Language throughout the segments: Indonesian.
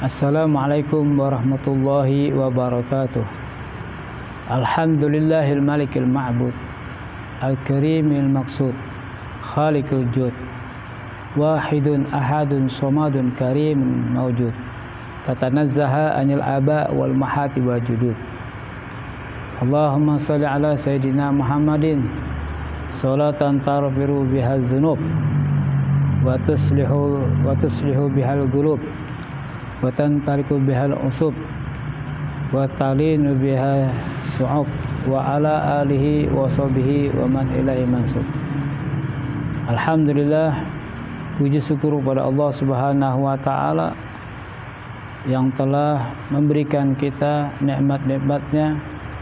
Assalamualaikum warahmatullahi wabarakatuh. Alhamdulillahil malikil ma'bud, al-karimil maqsud, khaliqul jud, wahidun ahadun somadun karimun mawjud, tatanazzaha anil aba wal mahati wa judud. Allahumma salli ala sayyidina Muhammadin salatan tarfiru bihal dhunub wa tuslihu bihal gulub wa tantariku bihal usub wa talinu biha su'ub wa ala alihi wa sahbihi wa man ilahi mansub. Alhamdulillah, puji syukur kepada Allah Subhanahu wa taala yang telah memberikan kita nikmat-nikmatnya,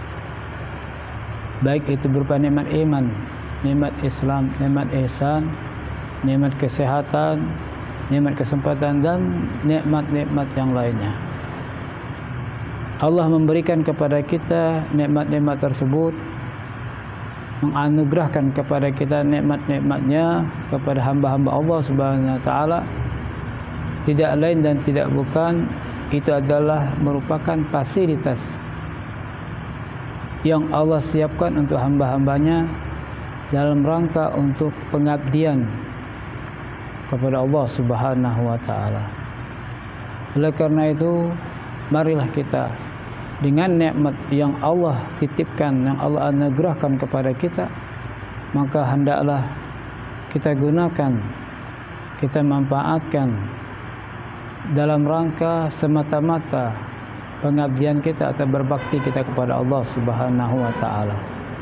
baik itu berupa nikmat iman, nikmat Islam, nikmat ihsan, nikmat kesehatan, nikmat kesempatan, dan nikmat-nikmat yang lainnya. Allah memberikan kepada kita nikmat-nikmat tersebut, menganugerahkan kepada kita nikmat-nikmatnya kepada hamba-hamba Allah Subhanahu wa taala. Tidak lain dan tidak bukan, itu adalah merupakan fasilitas yang Allah siapkan untuk hamba-hambanya dalam rangka untuk pengabdian kepada Allah Subhanahu wa taala. Oleh karena itu, marilah kita dengan nikmat yang Allah titipkan, yang Allah anugerahkan kepada kita, maka hendaklah kita gunakan, kita manfaatkan dalam rangka semata-mata pengabdian kita atau berbakti kita kepada Allah Subhanahu wa taala.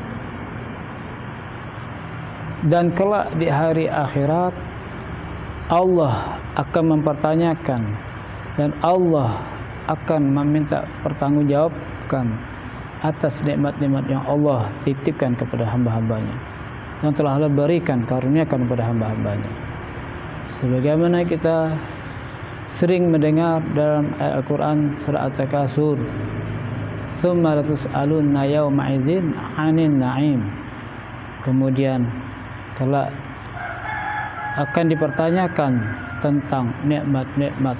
Dan kelak di hari akhirat Allah akan mempertanyakan dan Allah akan meminta pertanggungjawabkan atas nikmat-nikmat yang Allah titipkan kepada hamba-hambanya, yang telah Allah berikan, karuniakan kepada hamba-hambanya. Sebagaimana kita sering mendengar dalam ayat Al-Quran surah At-Takasur, "Tsumma latus'alunna yawma idzin 'anin na'im." Kemudian kelak akan dipertanyakan tentang nikmat-nikmat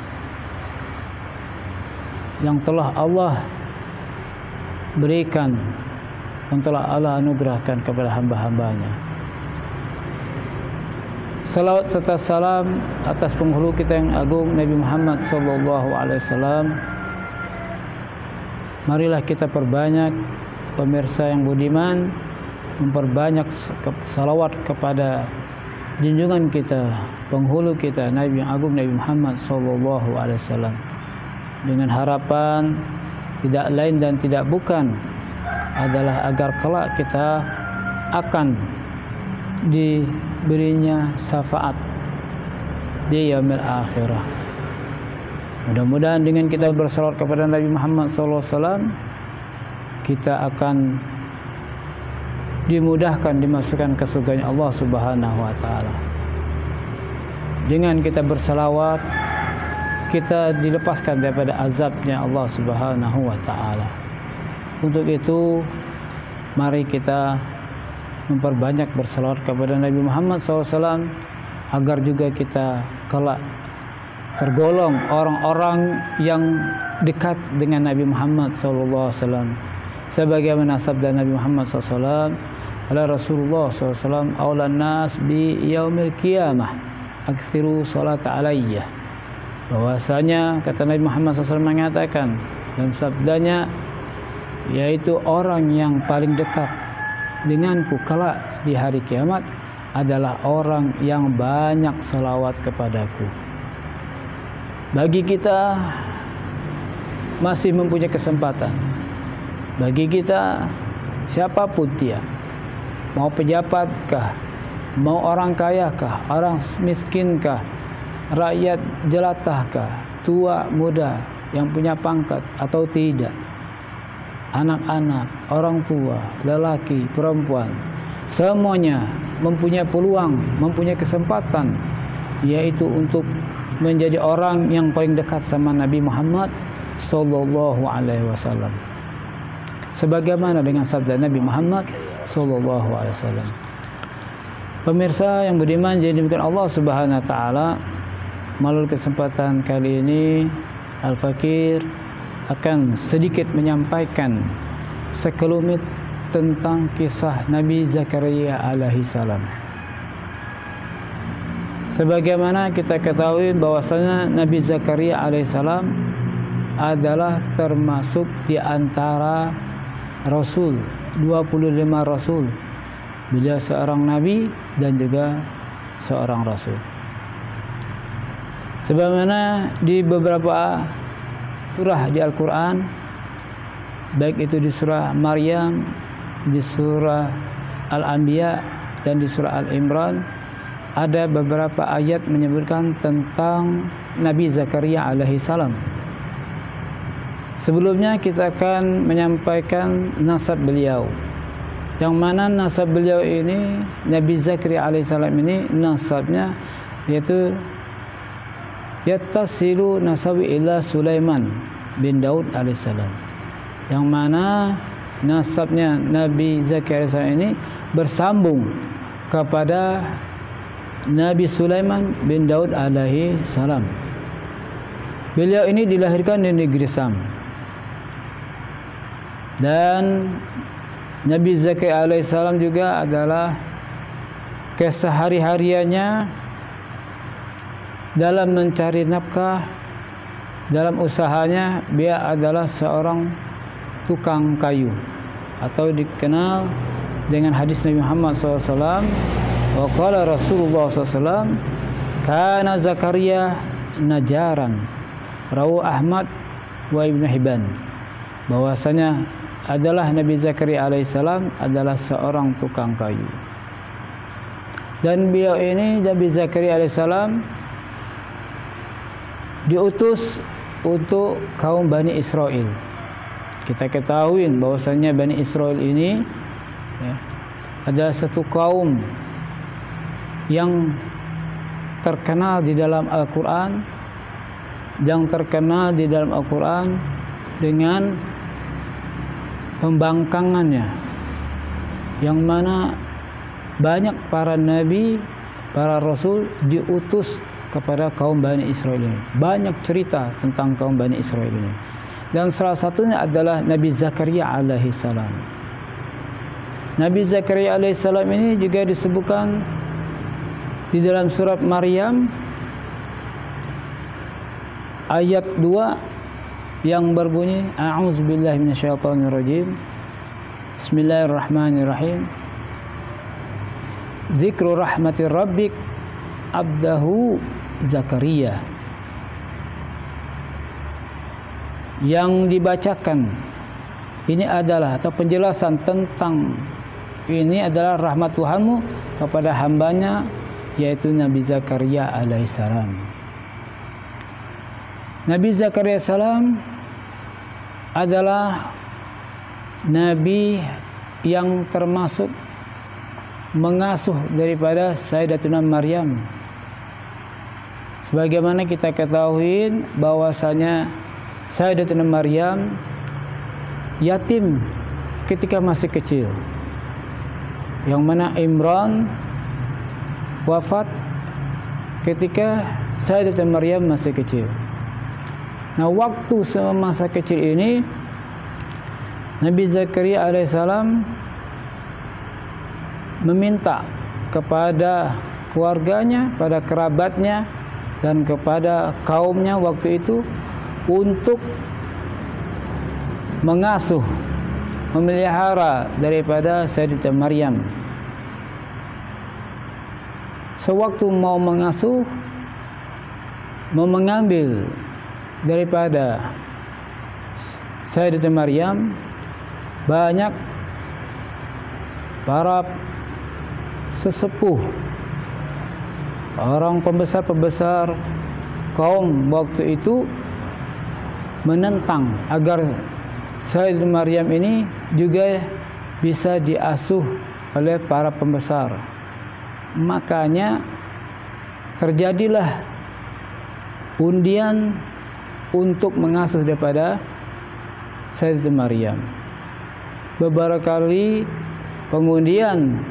yang telah Allah berikan, yang telah Allah anugerahkan kepada hamba-hambanya. Salawat serta salam atas penghulu kita yang agung, Nabi Muhammad SAW. Marilah kita perbanyak, pemirsa yang budiman, memperbanyak salawat kepada junjungan kita, penghulu kita, Nabi yang agung, Nabi Muhammad SAW, dengan harapan tidak lain dan tidak bukan adalah agar kelak kita akan diberinya syafaat di yaumil akhirah. Mudah-mudahan dengan kita bersalawat kepada Nabi Muhammad SAW, kita akan dimudahkan dimasukkan ke surganya Allah Subhanahu wa taala. Dengan kita bersalawat, kita dilepaskan daripada azabnya Allah Subhanahu wa taala. Untuk itu, mari kita memperbanyak bersalawat kepada Nabi Muhammad SAW agar juga kita kelak tergolong orang-orang yang dekat dengan Nabi Muhammad SAW. Sebagaimana sabda Nabi Muhammad SAW, ala Rasulullah SAW, aulan nas bi yaumil qiyamah aktsiru salat alayya. Bahwasanya kata Nabi Muhammad SAW mengatakan dalam sabdanya, yaitu orang yang paling dekat denganku kelak di hari kiamat adalah orang yang banyak salawat kepadaku. Bagi kita masih mempunyai kesempatan, bagi kita siapapun dia, mau pejabatkah, mau orang kayakah, orang miskinkah, rakyat jelatahkah, tua muda yang punya pangkat atau tidak, anak-anak, orang tua, lelaki, perempuan, semuanya mempunyai peluang, mempunyai kesempatan, yaitu untuk menjadi orang yang paling dekat sama Nabi Muhammad sallallahu alaihi wasallam. Sebagaimana dengan sabda Nabi Muhammad sallallahu alaihi wasallam. Pemirsa yang budiman, jadi demikian Allah Subhanahu wa taala, melalui kesempatan kali ini Al-Fakir akan sedikit menyampaikan sekelumit tentang kisah Nabi Zakaria alaihi salam. Sebagaimana kita ketahui bahwasanya Nabi Zakaria alaihissalam adalah termasuk di antara Rasul, 25 Rasul. Beliau seorang Nabi dan juga seorang Rasul. Sebagaimana di beberapa surah di Al-Quran, baik itu di surah Maryam, di surah Al-Anbiya, dan di surah Al-Imran, ada beberapa ayat menyebutkan tentang Nabi Zakaria alaihissalam. Sebelumnya kita akan menyampaikan nasab beliau, yang mana nasab beliau ini, Nabi Zakaria alaihissalam ini nasabnya yaitu yattasilu nasabi ila Sulaiman bin Daud alaihissalam, yang mana nasabnya Nabi Zakaria alaihissalam ini bersambung kepada Nabi Sulaiman bin Daud alaihi salam. Beliau ini dilahirkan di negeri Sam. Dan Nabi Zakaria alaihi salam juga adalah kesehari-hariannya dalam mencari nafkah, dalam usahanya dia adalah seorang tukang kayu, atau dikenal dengan hadis Nabi Muhammad SAW. Wa qala Rasulullah SAW, kana Zakaria najaran, rawu Ahmad wa Ibnu Hibban. Bahwasanya adalah Nabi Zakaria alaihissalam adalah seorang tukang kayu. Dan beliau ini, Nabi Zakaria alaihissalam, diutus untuk kaum Bani Israel. Kita ketahui bahwasanya Bani Israel ini adalah satu kaum yang terkenal di dalam Al-Quran, dengan pembangkangannya, yang mana banyak para nabi, para rasul diutus kepada kaum Bani Israel ini. Banyak cerita tentang kaum Bani Israel ini, dan salah satunya adalah Nabi Zakaria alaihi salam. Nabi Zakaria alaihi salam ini juga disebutkan di dalam surat Maryam ayat 2 yang berbunyi, a'udzubillahi minasyaitonirrajim, bismillahirrahmanirrahim, zikru rahmatir rabbik abdahu Zakaria. Yang dibacakan ini adalah, atau penjelasan tentang ini adalah rahmat Tuhanmu kepada hambanya, yaitu Nabi Zakaria alaihissalam. Nabi Zakaria alaihissalam adalah Nabi yang termasuk mengasuh daripada Sayyidatuna Maryam. Sebagaimana kita ketahui bahwasanya Sayyidatuna Maryam yatim ketika masih kecil, yang mana Imran wafat ketika Sayyidatuna Maryam masih kecil. Nah, waktu semasa kecil ini Nabi Zakaria alaihissalam meminta kepada keluarganya, pada kerabatnya, dan kepada kaumnya waktu itu untuk mengasuh, memelihara daripada Sayyidatuna Maryam. Sewaktu mau mengasuh, mau mengambil daripada Sayyidatuna Maryam, banyak para sesepuh, orang pembesar-pembesar kaum waktu itu menentang agar Sayyidatuna Maryam ini juga bisa diasuh oleh para pembesar. Makanya terjadilah undian untuk mengasuh daripada Sayyidatuna Maryam. Beberapa kali pengundian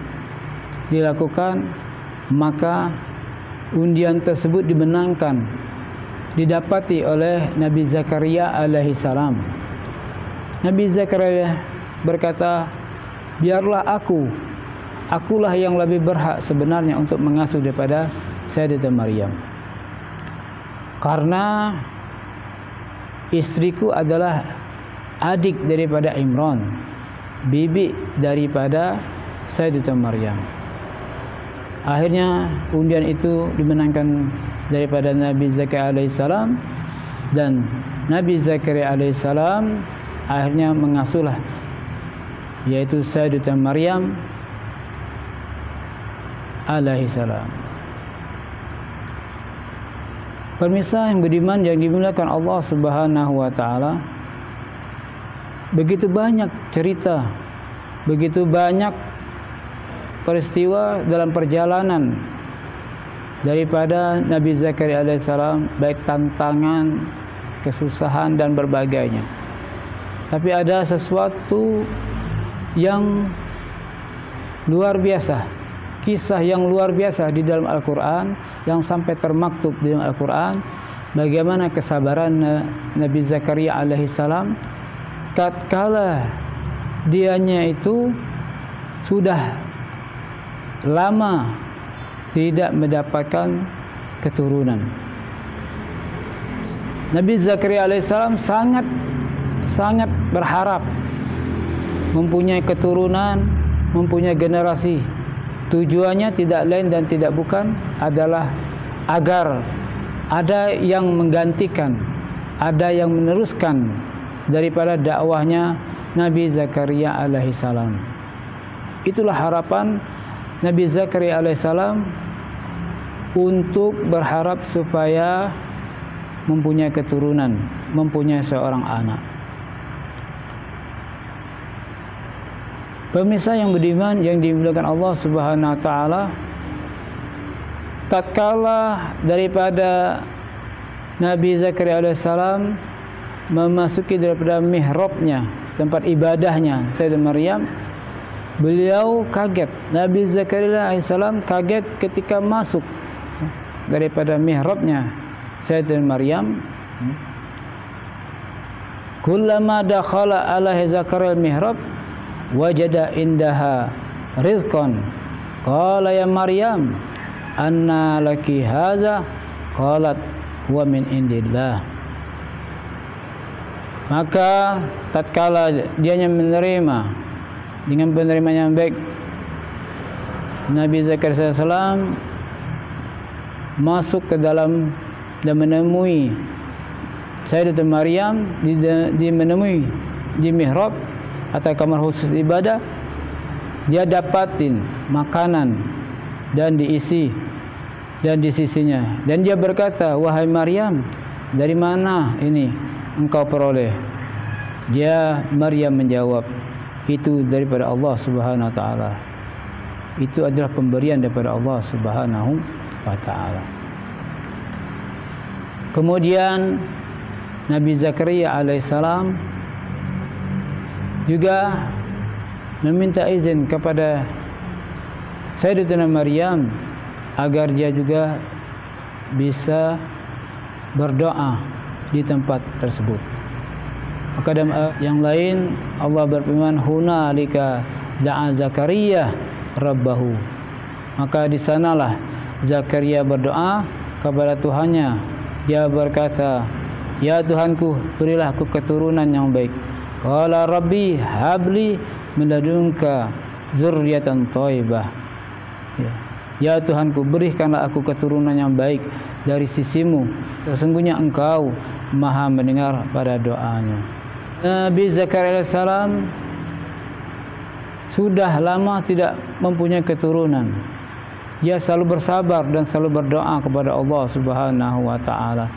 dilakukan, maka undian tersebut dimenangkan didapati oleh Nabi Zakaria alaihi salam. Nabi Zakaria berkata, biarlah akulah yang lebih berhak sebenarnya untuk mengasuh daripada Sayyidatuna Maryam. Karena istriku adalah adik daripada Imran, bibi daripada Sayyidatuna Maryam. Akhirnya undian itu dimenangkan daripada Nabi Zakaria alaihissalam, dan Nabi Zakaria alaihissalam akhirnya mengasuhlah, yaitu Sayyidatuna Maryam alaihissalam. Pemirsa yang beriman yang dimuliakan Allah Subhanahu wa taala, begitu banyak cerita, begitu banyak peristiwa dalam perjalanan daripada Nabi Zakaria alaihissalam, baik tantangan, kesusahan dan berbagainya. Tapi ada sesuatu yang luar biasa, kisah yang luar biasa di dalam Al-Quran yang sampai termaktub di dalam Al-Quran, bagaimana kesabaran Nabi Zakaria alaihissalam tatkala dianya itu sudah lama tidak mendapatkan keturunan. Nabi Zakaria alaihissalam sangat berharap mempunyai keturunan, mempunyai generasi. Tujuannya tidak lain dan tidak bukan adalah agar ada yang menggantikan, ada yang meneruskan daripada dakwahnya Nabi Zakaria alaihissalam. Itulah harapan Nabi Zakaria alaihissalam untuk berharap supaya mempunyai keturunan, mempunyai seorang anak. Pemirsa yang beriman yang dimuliakan Allah Subhanahu wa taala, tatkala daripada Nabi Zakaria alaihissalam memasuki daripada mihrabnya, tempat ibadahnya Sayyidatuna Maryam, beliau kaget. Nabi Zakaria alaihissalam kaget ketika masuk daripada mihrabnya Sayyidatuna Maryam. Kullama dakhala alaihi Zakaria al-mihrab wajada indaha rizqan qala ya Maryam anna laki hadza qalat huwa min indillah. Maka tatkala dianya menerima dengan penerimaan yang baik, Nabi Zakaria alaihissalam masuk ke dalam dan menemui Sayyidatuna Maryam menemui di mihrab atau kamar khusus ibadah. Dia dapatin makanan dan diisi dan di sisinya, dan dia berkata, wahai Maryam, dari mana ini engkau peroleh? Dia Maryam menjawab, itu daripada Allah Subhanahu wa taala. Itu adalah pemberian daripada Allah Subhanahu wa taala. Kemudian Nabi Zakaria alaihissalam juga meminta izin kepada Sayyidatuna Maryam agar dia juga bisa berdoa di tempat tersebut. Maka dalam yang lain Allah berfirman, hunalika da'a Zakaria rabbahu. Maka di sanalah Zakaria berdoa kepada Tuhannya. Dia berkata, ya Tuhanku, berilah aku keturunan yang baik. Qala rabbi habli min ladunka dzurriyyatan thayyibah. Ya Tuhanku, berikanlah aku keturunan yang baik dari sisimu. Sesungguhnya Engkau Maha mendengar pada doanya. Nabi Zakaria alaihissalam sudah lama tidak mempunyai keturunan. Dia selalu bersabar dan selalu berdoa kepada Allah Subhanahu wa taala.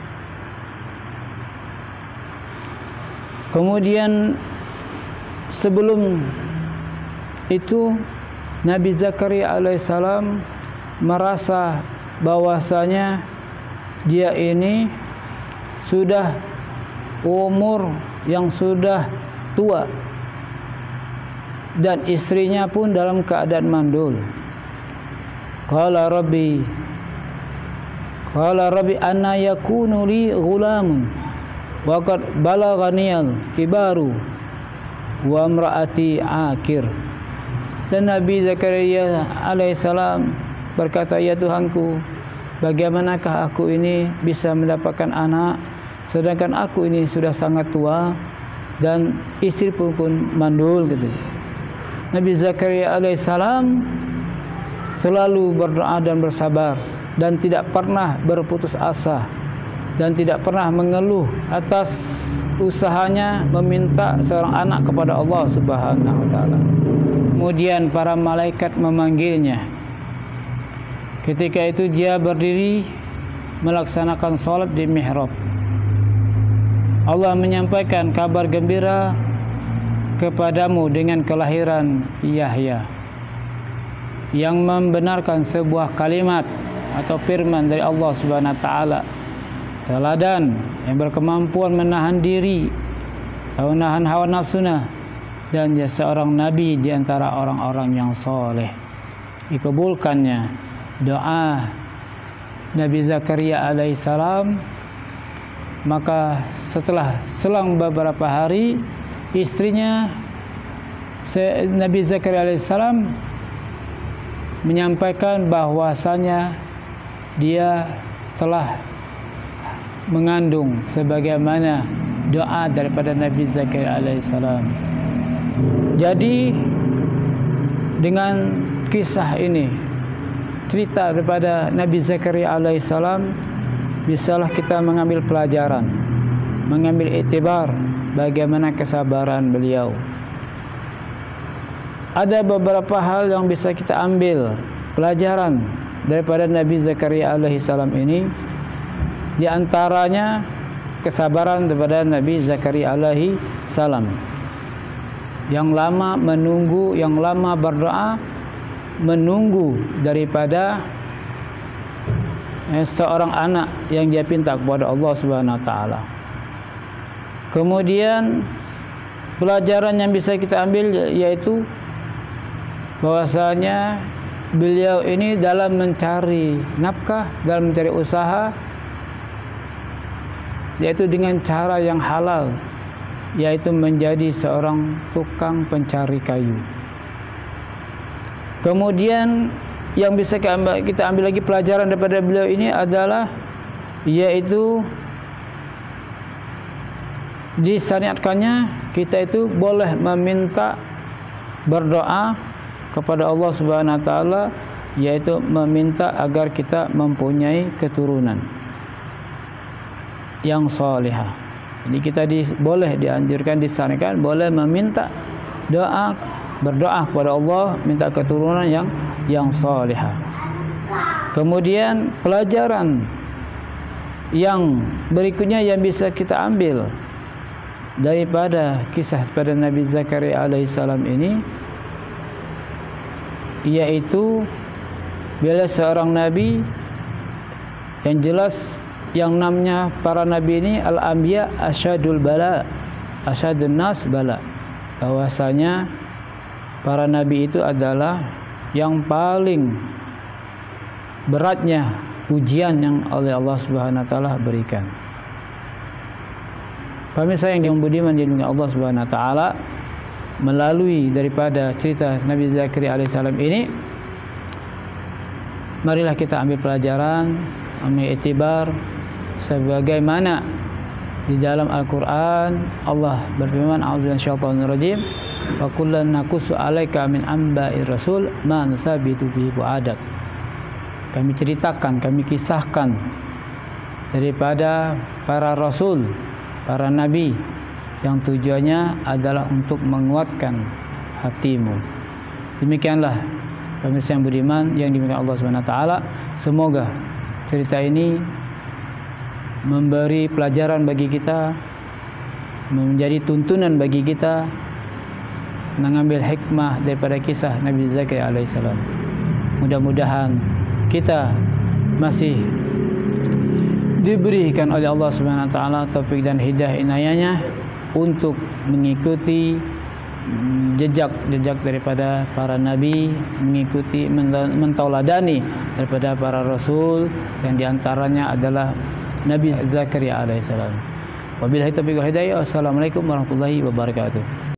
Kemudian sebelum itu Nabi Zakaria alaihissalam merasa bahwasanya dia ini sudah umur yang sudah tua dan istrinya pun dalam keadaan mandul. Qala rabbi qala rabbi anna yakunu li ghulamun wa qad balaghaniyal kibaru wa imraati akir. Dan Nabi Zakaria alaihissalam berkata, ya Tuhanku, bagaimanakah aku ini bisa mendapatkan anak sedangkan aku ini sudah sangat tua dan istri pun mandul gitu. Nabi Zakaria alaihissalam selalu berdoa dan bersabar dan tidak pernah berputus asa dan tidak pernah mengeluh atas usahanya meminta seorang anak kepada Allah Subhanahu wa taala. Kemudian para malaikat memanggilnya. Ketika itu dia berdiri melaksanakan salat di mihrab. Allah menyampaikan kabar gembira kepadamu dengan kelahiran Yahya, yang membenarkan sebuah kalimat atau firman dari Allah Subhanahu wa taala, teladan yang berkemampuan menahan diri atau menahan hawa nafsunya, dan dia seorang nabi di antara orang-orang yang soleh. Dikabulkannya doa Nabi Zakaria alaihissalam. Maka setelah selang beberapa hari, istrinya Nabi Zakaria alaihissalam menyampaikan bahwasanya dia telah mengandung sebagaimana doa daripada Nabi Zakaria alaihissalam. Jadi dengan kisah ini, cerita daripada Nabi Zakaria alaihissalam, bisalah kita mengambil pelajaran, mengambil iktibar bagaimana kesabaran beliau. Ada beberapa hal yang bisa kita ambil pelajaran daripada Nabi Zakaria alaihissalam ini. Di antaranya kesabaran daripada Nabi Zakaria alaihissalam, yang lama menunggu, yang lama berdoa, menunggu daripada seorang anak yang dia pinta kepada Allah Subhanahu wa taala. Kemudian pelajaran yang bisa kita ambil yaitu bahwasanya beliau ini dalam mencari nafkah, dalam mencari usaha, yaitu dengan cara yang halal, yaitu menjadi seorang tukang pencari kayu. Kemudian yang bisa kita ambil lagi pelajaran daripada beliau ini adalah yaitu disyariatkannya kita itu boleh meminta berdoa kepada Allah Subhanahu wa taala, yaitu meminta agar kita mempunyai keturunan yang salihah. Jadi kita boleh dianjurkan, disarankan boleh meminta doa, berdoa kepada Allah, minta keturunan yang salihah. Kemudian pelajaran yang berikutnya yang bisa kita ambil daripada kisah pada Nabi Zakaria alaihissalam ini, yaitu bila seorang nabi yang jelas yang namanya para nabi ini al-anbiya asyadul bala, asyadun nas bala, bahwasanya para nabi itu adalah yang paling beratnya ujian yang oleh Allah Subhanahu wa taala berikan. Pemirsa yang dimuliakan dengan Allah Subhanahu wa taala, melalui daripada cerita Nabi Zakaria alaihissalam ini, marilah kita ambil pelajaran, ambil iktibar, sebagaimana di dalam Al-Quran Allah berfirman, a'udzubillahi minasyaitonir rajim, wa kullan naqussu 'alaika min amba'ir rasul ma nusabitu bihi fu'adak. Kami ceritakan, kami kisahkan daripada para rasul, para nabi, yang tujuannya adalah untuk menguatkan hatimu. Demikianlah pemirsa yang beriman yang dimuliakan Allah Subhanahu wa taala. Semoga cerita ini memberi pelajaran bagi kita, menjadi tuntunan bagi kita, mengambil hikmah daripada kisah Nabi Zakaria alaihissalam. Mudah-mudahan kita masih diberikan oleh Allah Subhanahu wa taala taufik dan hidayah inayahnya untuk mengikuti jejak daripada para nabi, mengikuti mentauladani daripada para rasul, yang diantaranya adalah Nabi Zakaria alaihissalam. Wabillahi taufiq wal hidayah. Wassalamualaikum warahmatullahi wabarakatuh.